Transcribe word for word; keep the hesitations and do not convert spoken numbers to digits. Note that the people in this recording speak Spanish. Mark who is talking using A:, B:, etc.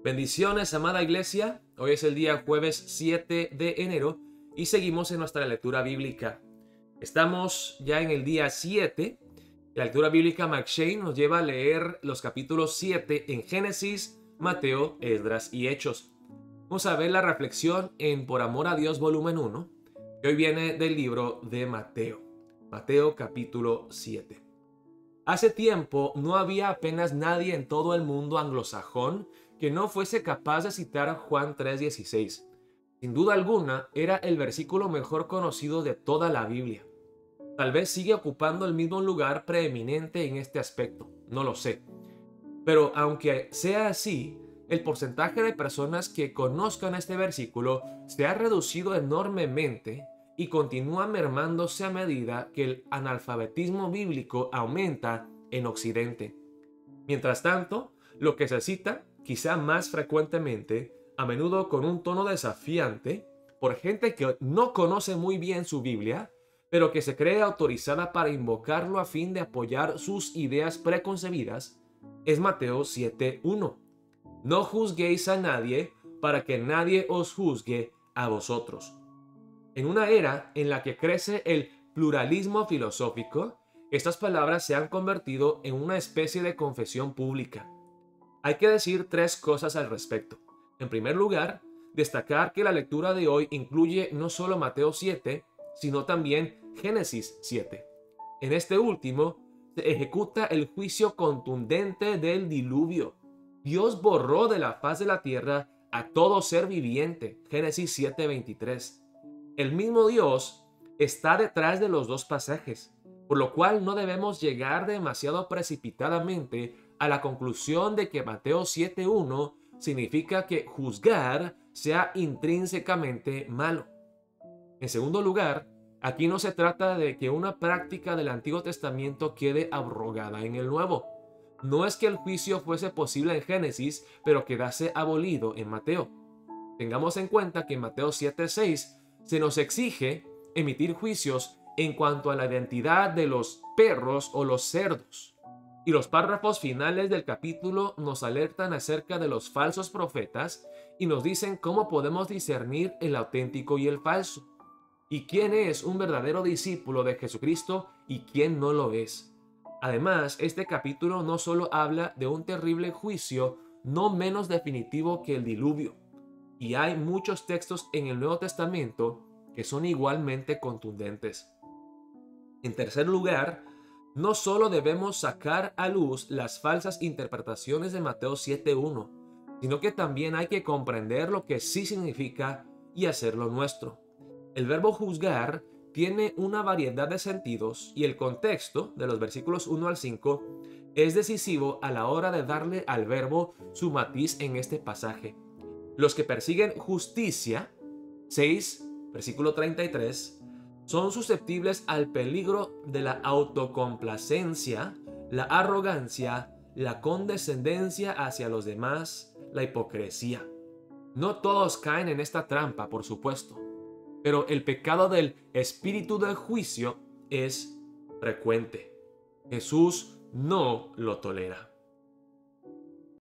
A: Bendiciones, amada iglesia. Hoy es el día jueves siete de enero y seguimos en nuestra lectura bíblica. Estamos ya en el día siete. La lectura bíblica McShane nos lleva a leer los capítulos siete en Génesis, Mateo, Esdras y Hechos. Vamos a ver la reflexión en Por Amor a Dios volumen uno, que hoy viene del libro de Mateo. Mateo capítulo siete. Hace tiempo no había apenas nadie en todo el mundo anglosajón que no fuese capaz de citar Juan tres dieciséis. Sin duda alguna, era el versículo mejor conocido de toda la Biblia. Tal vez sigue ocupando el mismo lugar preeminente en este aspecto, no lo sé. Pero aunque sea así, el porcentaje de personas que conozcan este versículo se ha reducido enormemente y continúa mermándose a medida que el analfabetismo bíblico aumenta en Occidente. Mientras tanto, lo que se cita, quizá más frecuentemente, a menudo con un tono desafiante, por gente que no conoce muy bien su Biblia, pero que se cree autorizada para invocarlo a fin de apoyar sus ideas preconcebidas, es Mateo siete uno. No juzguéis a nadie para que nadie os juzgue a vosotros. En una era en la que crece el pluralismo filosófico, estas palabras se han convertido en una especie de confesión pública. Hay que decir tres cosas al respecto. En primer lugar, destacar que la lectura de hoy incluye no solo Mateo siete, sino también Génesis siete. En este último, se ejecuta el juicio contundente del diluvio. Dios borró de la faz de la tierra a todo ser viviente. Génesis siete veintitrés. El mismo Dios está detrás de los dos pasajes, por lo cual no debemos llegar demasiado precipitadamente a la conclusión de que Mateo siete uno significa que juzgar sea intrínsecamente malo. En segundo lugar, aquí no se trata de que una práctica del Antiguo Testamento quede abrogada en el Nuevo. No es que el juicio fuese posible en Génesis, pero quedase abolido en Mateo. Tengamos en cuenta que en Mateo siete seis se nos exige emitir juicios en cuanto a la identidad de los perros o los cerdos. Y los párrafos finales del capítulo nos alertan acerca de los falsos profetas y nos dicen cómo podemos discernir el auténtico y el falso, y quién es un verdadero discípulo de Jesucristo y quién no lo es. Además, este capítulo no solo habla de un terrible juicio no menos definitivo que el diluvio, y hay muchos textos en el Nuevo Testamento que son igualmente contundentes. En tercer lugar, no solo debemos sacar a luz las falsas interpretaciones de Mateo siete uno, sino que también hay que comprender lo que sí significa y hacerlo nuestro. El verbo juzgar tiene una variedad de sentidos y el contexto de los versículos uno al cinco es decisivo a la hora de darle al verbo su matiz en este pasaje. Los que persiguen justicia, seis, versículo treinta y tres, son susceptibles al peligro de la autocomplacencia, la arrogancia, la condescendencia hacia los demás, la hipocresía. No todos caen en esta trampa, por supuesto, pero el pecado del espíritu de juicio es frecuente. Jesús no lo tolera.